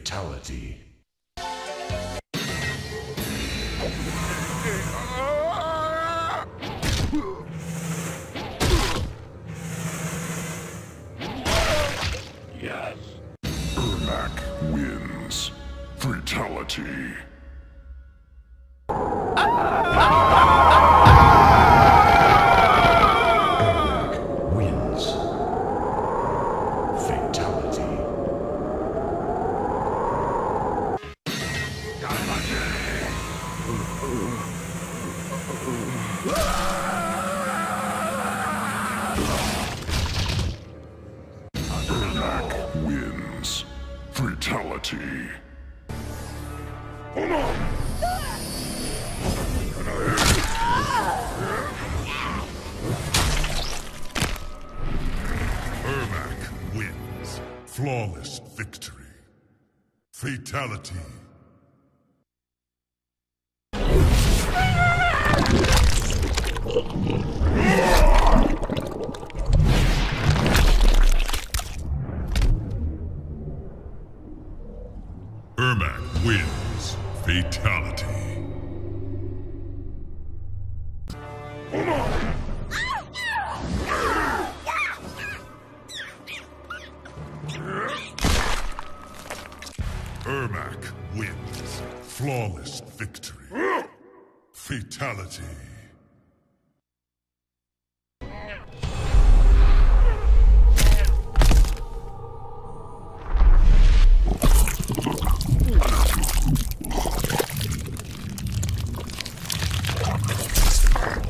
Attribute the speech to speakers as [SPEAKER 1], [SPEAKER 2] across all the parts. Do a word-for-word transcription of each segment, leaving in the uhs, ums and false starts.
[SPEAKER 1] Fatality. Yes.
[SPEAKER 2] Ermac wins. Fatality.
[SPEAKER 1] Ermac wins. Fatality.
[SPEAKER 2] Ermac wins. Fatality. Hold on!
[SPEAKER 3] Ermac wins. Flawless victory. Fatality. Ermac wins. Fatality.
[SPEAKER 2] Hold on!
[SPEAKER 3] Ermac wins. Flawless victory. Fatality.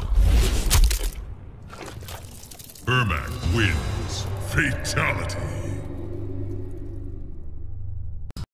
[SPEAKER 3] Ermac wins. Fatality.